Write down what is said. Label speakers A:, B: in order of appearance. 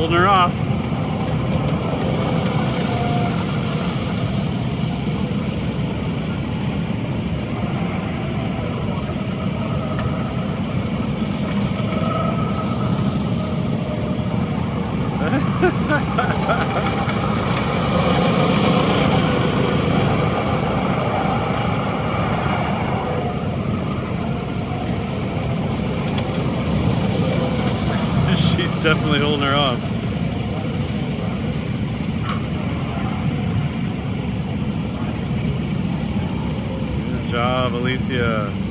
A: holding her off. She's definitely holding her off. Good job, Alicia.